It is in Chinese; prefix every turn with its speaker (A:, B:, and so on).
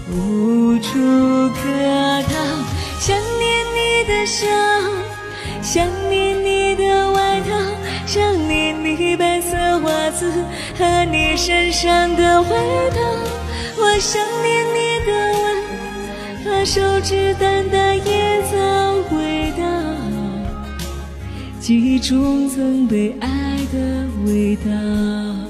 A: 无处可逃。想念你的笑，想念你的外套，想念你白色袜子和你身上的味道。我想念你的吻和手指淡淡野草味道，记忆中曾被爱的味道。